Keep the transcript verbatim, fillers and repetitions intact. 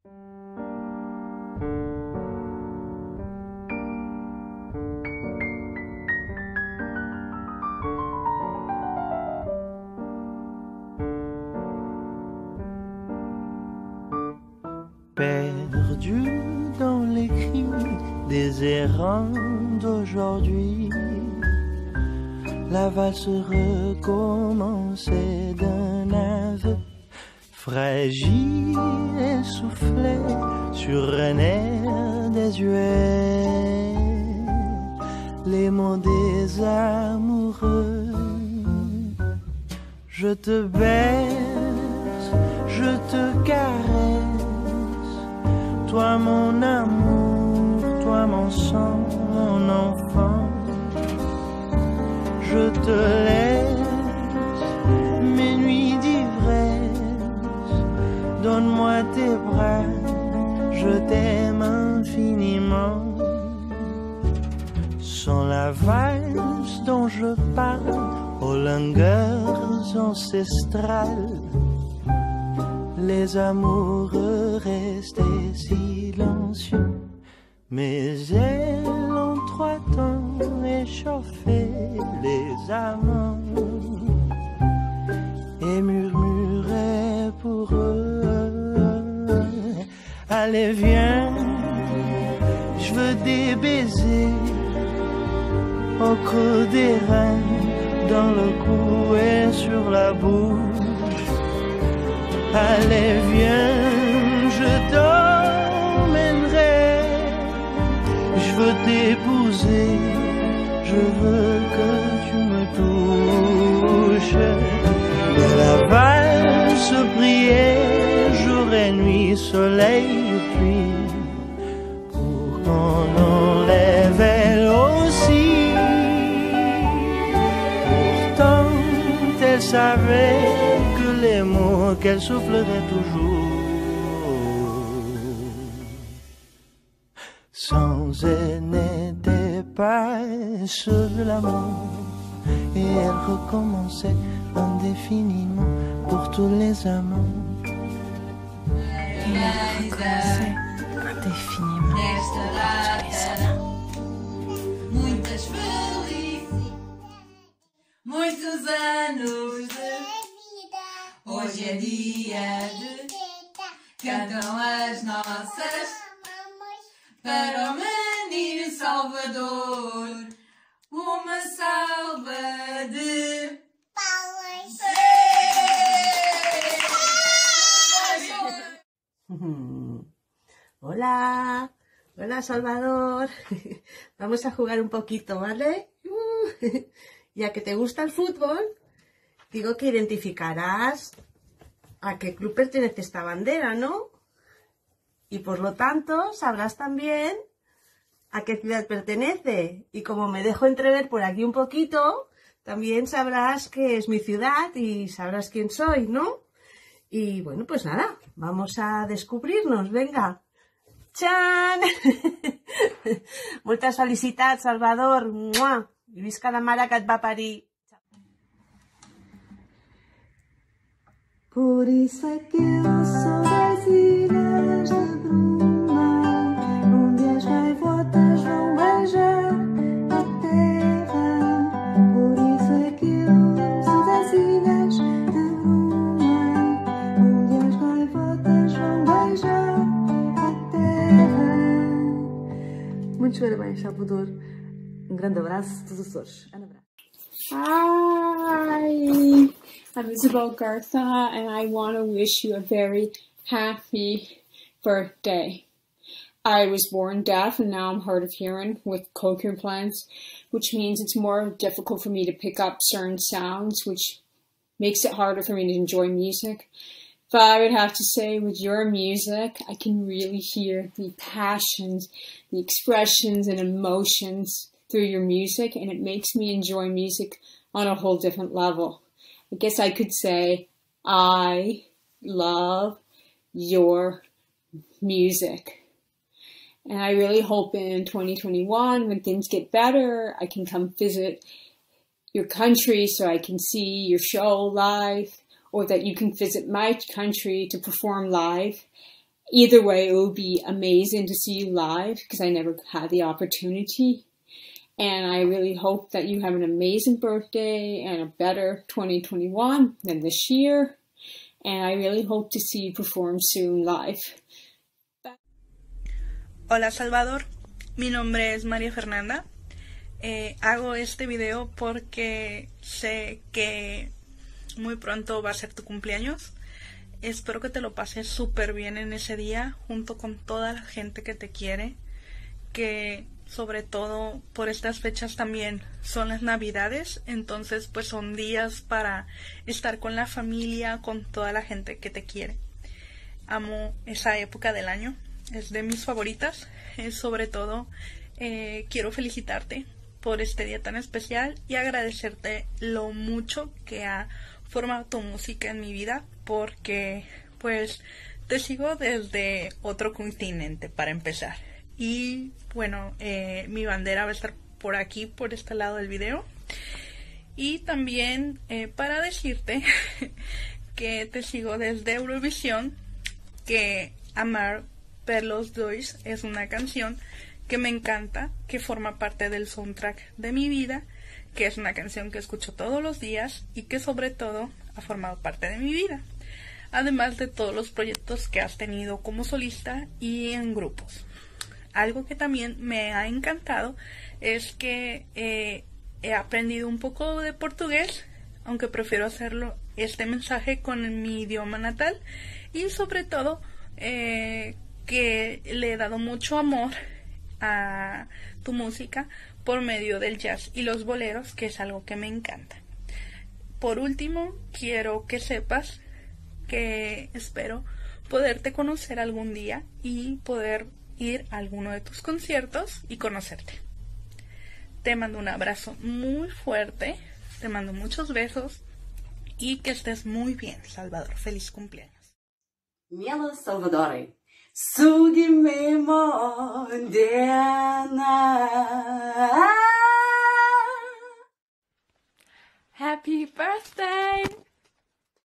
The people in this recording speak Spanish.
Perdu dans les cris des errants d'aujourd'hui, la valse recommençait d'un aveu fragile, essoufflé sur un air désuet. Les mots des amoureux, je te baise, je te caresse, toi mon amour, toi mon sang, mon enfant. Je te laisse mes nuits d'ivresse, donne-moi tes bras, je t'aime infiniment. Sans la valse dont je parle, aux langueurs ancestrales, les amoureux restaient silencieux, mais elles ont trois temps échauffé les amants et murmuraient pour eux. Allez viens, je veux des baisers au creux des reins, dans le cou et sur la bouche. Allez viens, je t'emmènerai, je veux t'épouser, je veux que tu me touches. Et la valse priait jour et nuit, soleil et pluie, pour qu'on enlève elle aussi. Pourtant elle savait que les mots qu'elle soufflerait toujours, sans elle n'était pas seul l'amour, et elle recommençait indéfiniment pour tous les amants. Et elle recommençait indéfiniment pour tous les amants. Muitas felizes, muitos anos de vida. Hoje é dia de cantam as nossas para o menino Salvador. Uma salva de palmas. Hola, hola Salvador. Vamos a jugar un poquito, ¿vale? Uh, ya que te gusta el fútbol, digo que identificarás a qué club pertenece esta bandera, ¿no? Y por lo tanto sabrás también a qué ciudad pertenece. Y como me dejo entrever por aquí un poquito, también sabrás que es mi ciudad y sabrás quién soy, ¿no? Y bueno, pues nada, vamos a descubrirnos, venga. ¡Chan! Moltes felicitats, Salvador. Mua! I visca la mare que et va parir. Por isso é que eu sou das ilhas de Bruma, onde as gaivotas vão beijar a terra. Por isso é que eu sou das ilhas de Bruma, onde as gaivotas vão beijar a terra. Muitos parabéns, Salvador. Um grande abraço a todos os Açores. Um abraço. Hi, I'm Isabel Gartha, and I want to wish you a very happy birthday. I was born deaf and now I'm hard of hearing with cochlear implants, which means it's more difficult for me to pick up certain sounds, which makes it harder for me to enjoy music. But I would have to say with your music, I can really hear the passions, the expressions and emotions through your music, and it makes me enjoy music on a whole different level. I guess I could say I love your music. And I really hope in twenty twenty-one, when things get better, I can come visit your country so I can see your show live, or that you can visit my country to perform live. either way, it will be amazing to see you live because I never had the opportunity. And I really hope that you have an amazing birthday and a better twenty twenty-one than this year. And I really hope to see you perform soon live. Hola Salvador, mi nombre es María Fernanda. Eh, hago este video porque sé que muy pronto va a ser tu cumpleaños. Espero que te lo pases súper bien en ese día junto con toda la gente que te quiere, que sobre todo por estas fechas también son las navidades, entonces pues son días para estar con la familia, con toda la gente que te quiere. Amo esa época del año, es de mis favoritas. Eh, sobre todo eh, quiero felicitarte por este día tan especial y agradecerte lo mucho que ha formado tu música en mi vida, porque pues te sigo desde otro continente para empezar. Y bueno, eh, mi bandera va a estar por aquí, por este lado del video. Y también eh, para decirte que te sigo desde Eurovisión, que Amar per los dois es una canción que me encanta, que forma parte del soundtrack de mi vida, que es una canción que escucho todos los días y que sobre todo ha formado parte de mi vida. Además de todos los proyectos que has tenido como solista y en grupos. Algo que también me ha encantado es que eh, he aprendido un poco de portugués, aunque prefiero hacerlo este mensaje con mi idioma natal, y sobre todo eh, que le he dado mucho amor a tu música por medio del jazz y los boleros, que es algo que me encanta. Por último, quiero que sepas que espero poderte conocer algún día y poder ir a alguno de tus conciertos y conocerte. Te mando un abrazo muy fuerte, te mando muchos besos y que estés muy bien, Salvador. Feliz cumpleaños. Miela Salvadore, sugime moderna.